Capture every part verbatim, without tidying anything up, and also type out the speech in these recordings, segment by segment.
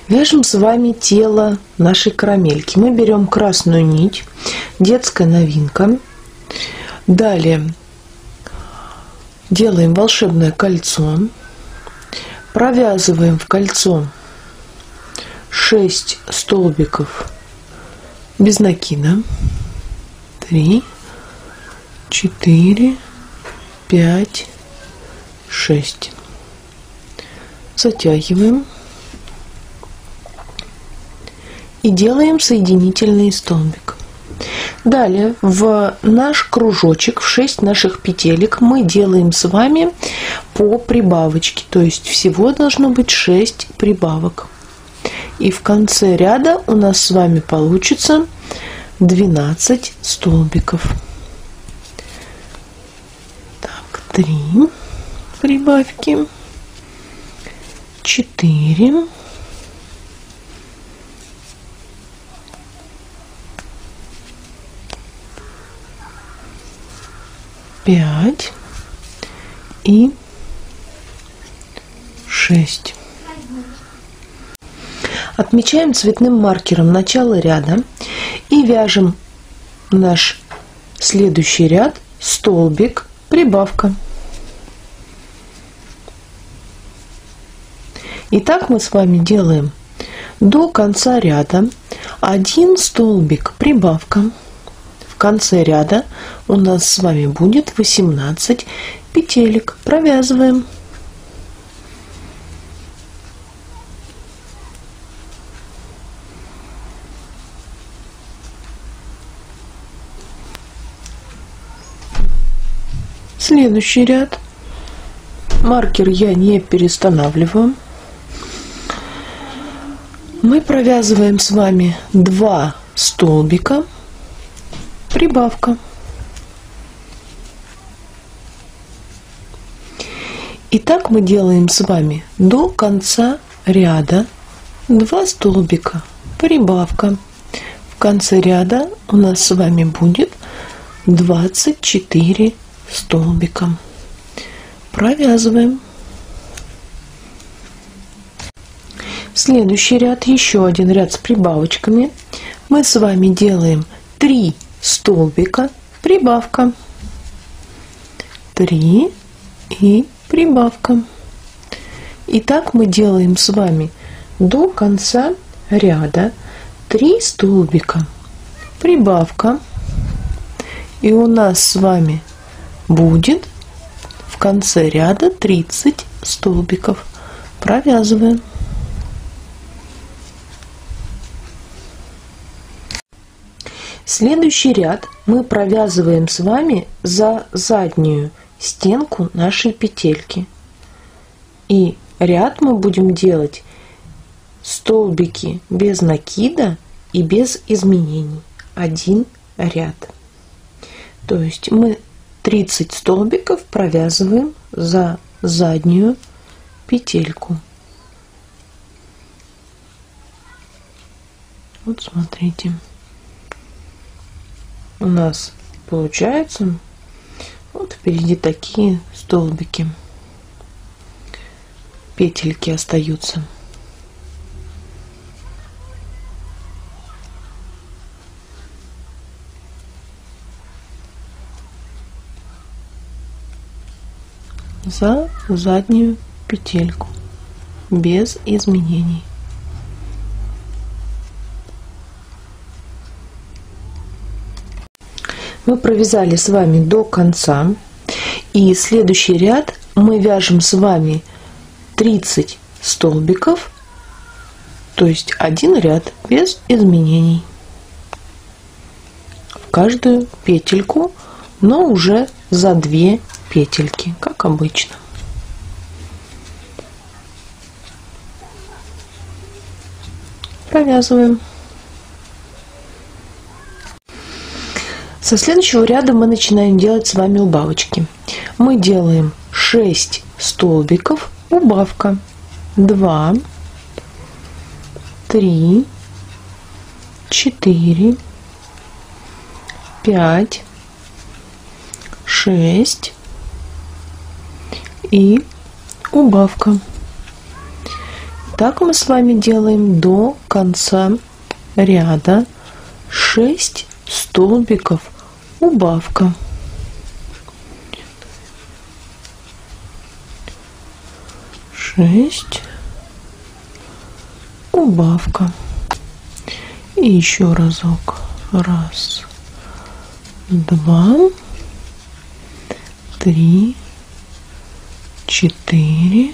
Вяжем с вами тело нашей карамельки. Мы берем красную нить, детская новинка. Далее делаем волшебное кольцо. Провязываем в кольцо шесть столбиков без накида. три, четыре, пять, шесть. Затягиваем. И делаем соединительный столбик. Далее в наш кружочек, в шесть наших петелек, мы делаем с вами по прибавочке. То есть всего должно быть шесть прибавок. И в конце ряда у нас с вами получится двенадцать столбиков. Так, три прибавки, четыре, пять и шесть. Отмечаем цветным маркером начало ряда и вяжем наш следующий ряд столбик, прибавка. Итак, мы с вами делаем до конца ряда один столбик, прибавка. В конце ряда у нас с вами будет восемнадцать петелек. Провязываем. Следующий ряд. Маркер я не перестанавливаю. Мы провязываем с вами два столбика, прибавка. И так мы делаем с вами до конца ряда два столбика, прибавка. В конце ряда у нас с вами будет двадцать четыре столбика. Провязываем. Следующий ряд, еще один ряд с прибавочками. Мы с вами делаем три столбика, прибавка, три и прибавка. И так мы делаем с вами до конца ряда три столбика, прибавка. И у нас с вами будет в конце ряда тридцать столбиков. Провязываем. Следующий ряд мы провязываем с вами за заднюю стенку нашей петельки. И ряд мы будем делать столбики без накида и без изменений. Один ряд. То есть мы тридцать столбиков провязываем за заднюю петельку. Вот смотрите. У нас получается вот впереди такие столбики, петельки остаются. За заднюю петельку без изменений. Мы провязали с вами до конца, и следующий ряд мы вяжем с вами тридцать столбиков, то есть один ряд без изменений в каждую петельку, но уже за две петельки, как обычно. Провязываем. Со следующего ряда мы начинаем делать с вами убавочки. Мы делаем шесть столбиков, убавка, два, три, четыре, пять, шесть и убавка. Так мы с вами делаем до конца ряда. шесть столбиков убавка. шесть убавка. И еще разок. Раз, два, три, четыре,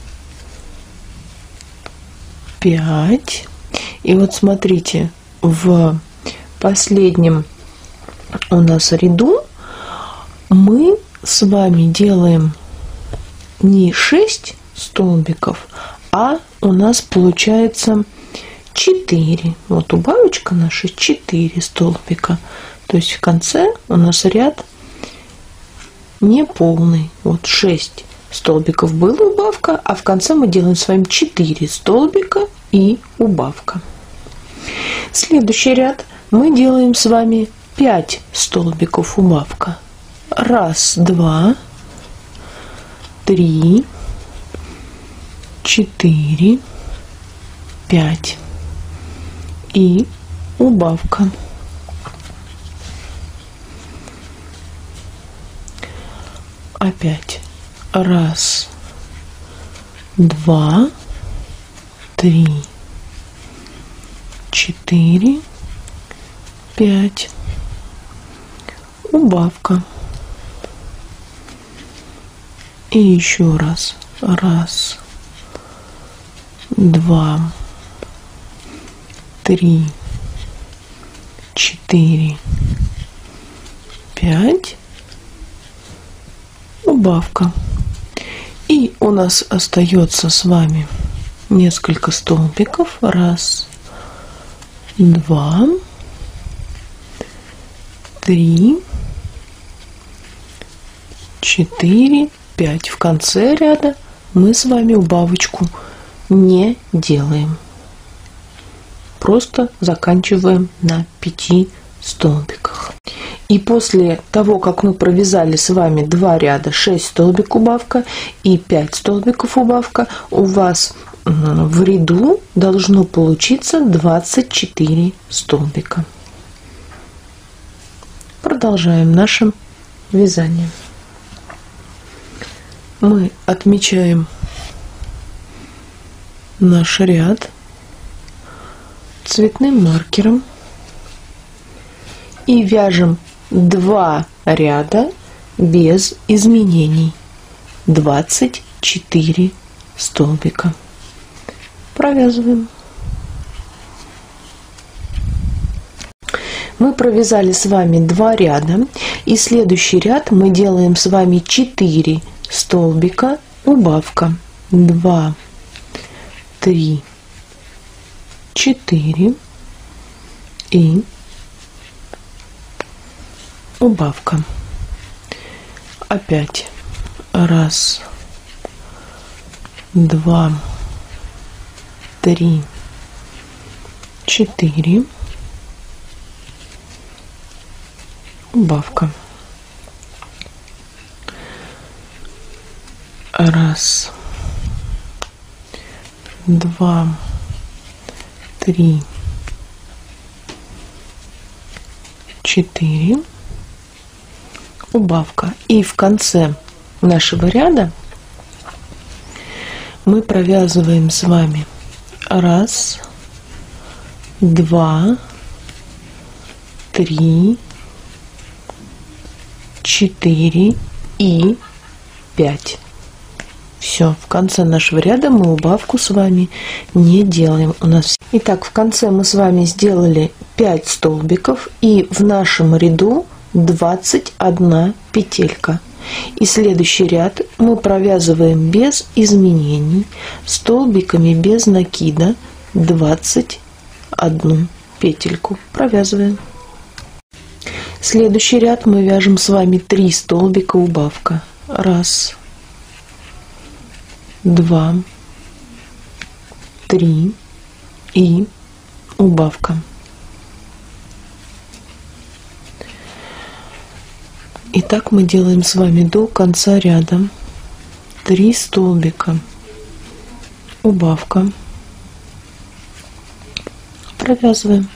пять. И вот смотрите, в последнем у нас ряду мы с вами делаем не шесть столбиков, а у нас получается четыре. Вот убавочка наша четыре столбика. То есть в конце у нас ряд не полный. Вот шесть столбиков была убавка, а в конце мы делаем с вами четыре столбика и убавка. Следующий ряд мы делаем с вами пять столбиков убавка. Раз, два, три, четыре, пять. И убавка. Опять. Раз, два, три, четыре, пять. Убавка. И еще раз. Раз, два, три, четыре, пять. Убавка. И у нас остается с вами несколько столбиков. Раз, два, три, четыре, пять. В конце ряда мы с вами убавочку не делаем. Просто заканчиваем на пяти столбиках. И после того, как мы провязали с вами два ряда, шесть столбик убавка и пять столбиков убавка, у вас в ряду должно получиться двадцать четыре столбика. Продолжаем наше вязание. Мы отмечаем наш ряд цветным маркером и вяжем два ряда без изменений. двадцать четыре столбика. Провязываем. Мы провязали с вами два ряда, и следующий ряд мы делаем с вами четыре столбика убавка. два, три, четыре и убавка. Опять раз, два, три, четыре, убавка. Раз, два, три, четыре, убавка. И в конце нашего ряда мы провязываем с вами раз, два, три, четыре и пять. Все, в конце нашего ряда мы убавку с вами не делаем. У нас. Итак, в конце мы с вами сделали пять столбиков, и в нашем ряду двадцать одна петелька. И следующий ряд мы провязываем без изменений столбиками без накида двадцать одну петельку. Провязываем. Следующий ряд мы вяжем с вами три столбика убавка. Раз, два, три и убавка. И так мы делаем с вами до конца ряда. три столбика убавка. Провязываем.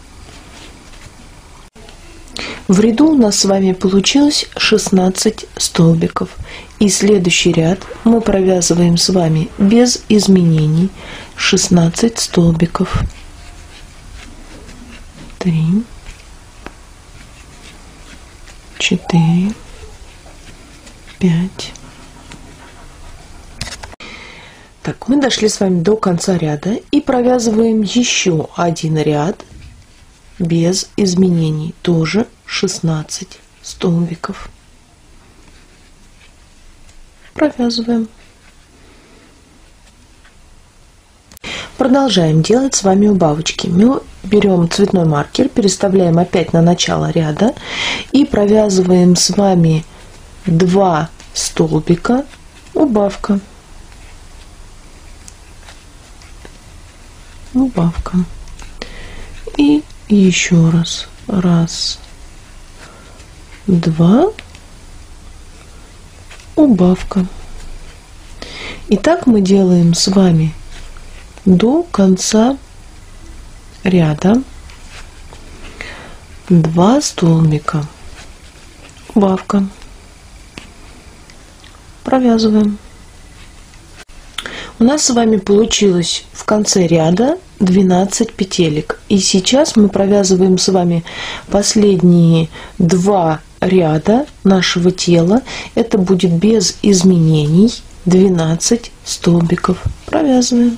В ряду у нас с вами получилось шестнадцать столбиков. И следующий ряд мы провязываем с вами без изменений шестнадцать столбиков. Три, четыре, пять. Так, мы дошли с вами до конца ряда и провязываем еще один ряд без изменений, тоже шестнадцать столбиков. Провязываем. Продолжаем делать с вами убавочки. Мы берем цветной маркер, переставляем опять на начало ряда и провязываем с вами два столбика убавка. Убавка. И еще раз. Раз, два, убавка. И так мы делаем с вами до конца ряда. Два столбика. Убавка. Провязываем. У нас с вами получилось в конце ряда двенадцать петелек. И сейчас мы провязываем с вами последние два ряда нашего тела. Это будет без изменений двенадцать столбиков. Провязываем.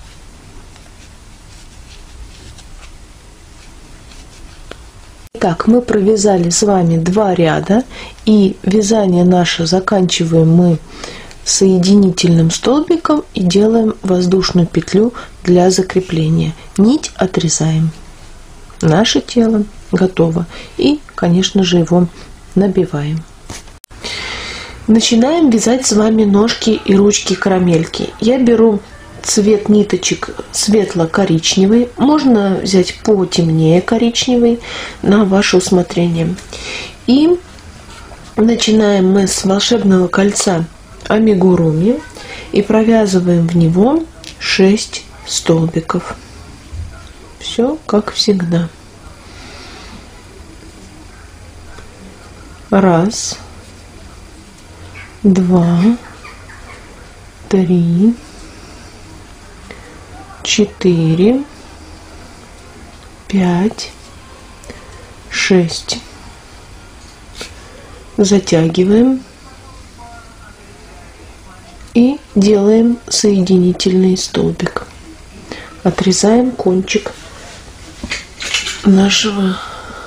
Так, мы провязали с вами два ряда, и вязание наше заканчиваем мы соединительным столбиком и делаем воздушную петлю для закрепления. Нить отрезаем. Наше тело готово. И, конечно же, его набиваем. Начинаем вязать с вами ножки и ручки карамельки. Я беру цвет ниточек светло-коричневый. Можно взять потемнее коричневый на ваше усмотрение. И начинаем мы с волшебного кольца амигуруми и провязываем в него шесть столбиков. Все как всегда. Раз, два, три, четыре, пять, шесть. Затягиваем и делаем соединительный столбик. Отрезаем кончик нашего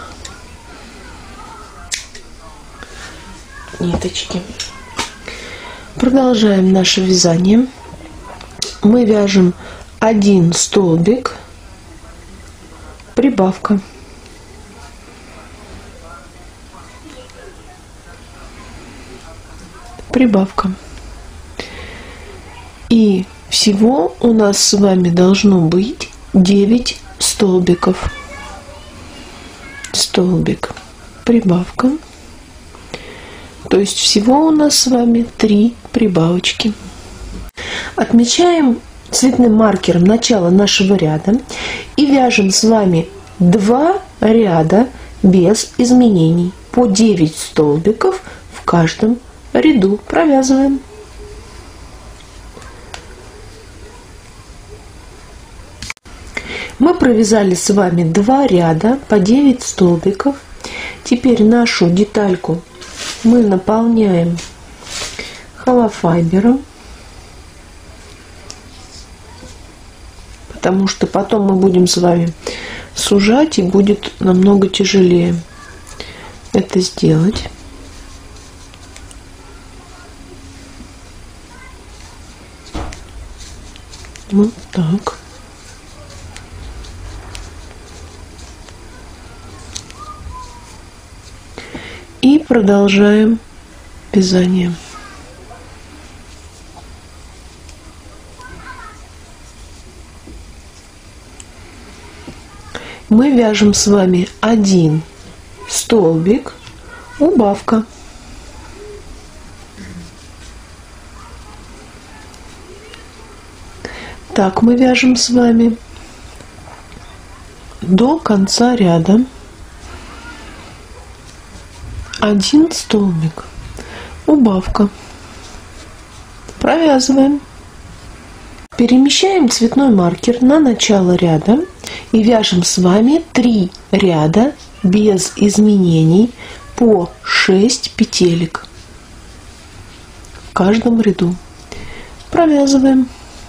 ниточки. Продолжаем наше вязание. Мы вяжем один столбик, прибавка. Прибавка. И всего у нас с вами должно быть девять столбиков. Столбик, прибавка. То есть всего у нас с вами три прибавочки. Отмечаем цветным маркером начало нашего ряда и вяжем с вами два ряда без изменений по девять столбиков в каждом ряду. Провязываем. Мы провязали с вами два ряда по девять столбиков. Теперь нашу детальку мы наполняем холофайбером, потому что потом мы будем с вами сужать, и будет намного тяжелее это сделать. Вот так. И продолжаем вязание. Мы вяжем с вами один столбик, убавка. Так мы вяжем с вами до конца ряда один столбик, убавка, провязываем. Перемещаем цветной маркер на начало ряда и вяжем с вами три ряда без изменений по шесть петелек в каждом ряду. Провязываем.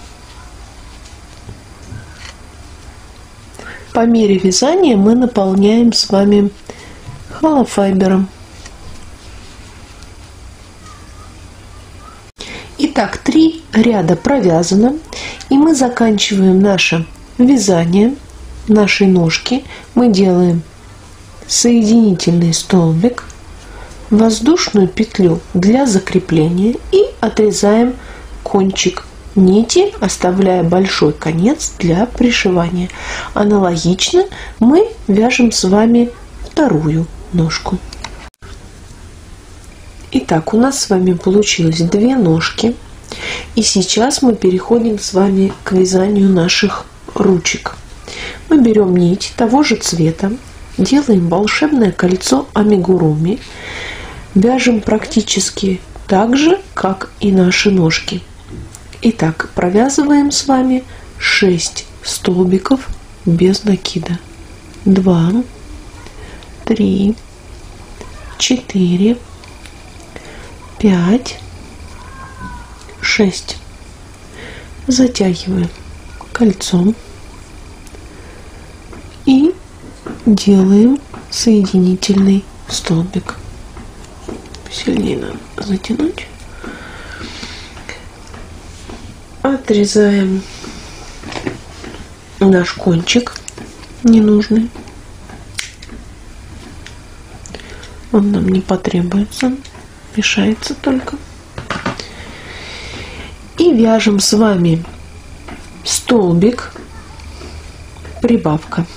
По мере вязания мы наполняем с вами холофайбером. Итак, три ряда провязано, и мы заканчиваем наше вязание нашей ножки. Мы делаем соединительный столбик, воздушную петлю для закрепления и отрезаем кончик нити, оставляя большой конец для пришивания. Аналогично мы вяжем с вами вторую ножку. Итак, у нас с вами получилось две ножки, и сейчас мы переходим с вами к вязанию наших ручек. Мы берем нить того же цвета, делаем волшебное кольцо амигуруми, вяжем практически так же, как и наши ножки. Итак, провязываем с вами шесть столбиков без накида. два, три, четыре, пять, шесть. Затягиваем кольцом и делаем соединительный столбик. Сильнее надо затянуть. Отрезаем наш кончик ненужный. Он нам не потребуется, мешается только. И вяжем с вами столбик, прибавка.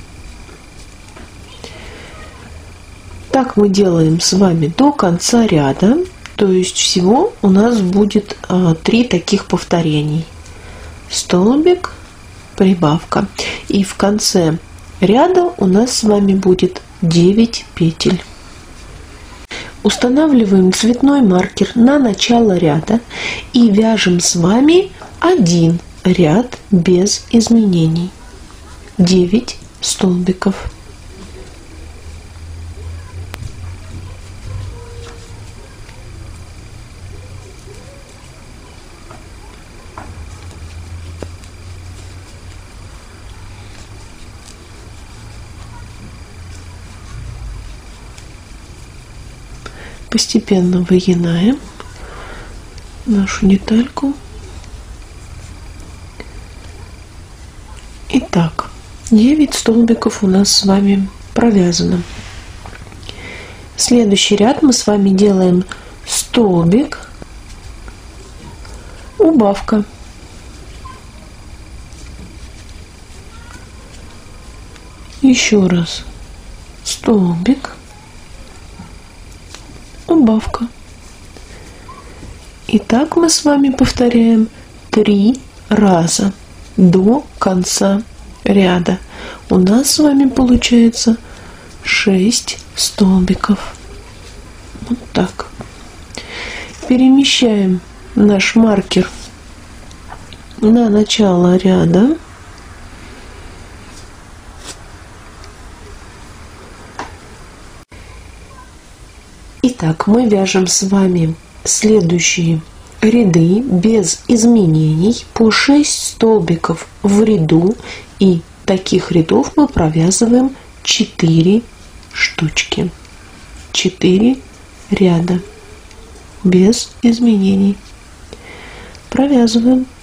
Так мы делаем с вами до конца ряда. То есть всего у нас будет а, три таких повторений. Столбик, прибавка. И в конце ряда у нас с вами будет девять петель. Устанавливаем цветной маркер на начало ряда и вяжем с вами один ряд без изменений. девять столбиков. Постепенно выгинаем нашу детальку. Итак, девять столбиков у нас с вами провязано. Следующий ряд мы с вами делаем столбик, убавка. Еще раз столбик, убавка. И так мы с вами повторяем три раза до конца ряда. У нас с вами получается шесть столбиков. Вот так. Перемещаем наш маркер на начало ряда. Итак, мы вяжем с вами следующие ряды без изменений по шесть столбиков в ряду, и таких рядов мы провязываем четыре штучки. четыре ряда без изменений. Провязываем.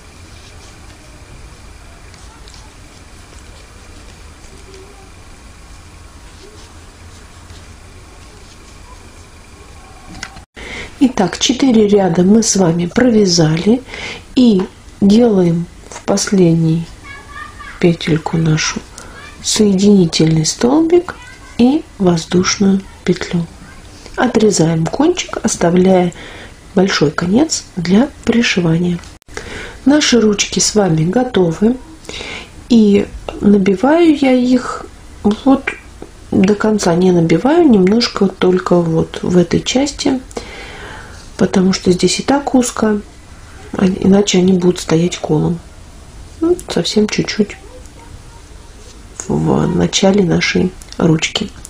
Итак, четыре ряда мы с вами провязали и делаем в последний петельку нашу соединительный столбик и воздушную петлю. Отрезаем кончик, оставляя большой конец для пришивания. Наши ручки с вами готовы, и набиваю я их Вот до конца не набиваю, немножко только вот в этой части, потому что здесь и так узко, иначе они будут стоять колом. Ну, совсем чуть-чуть в начале нашей ручки.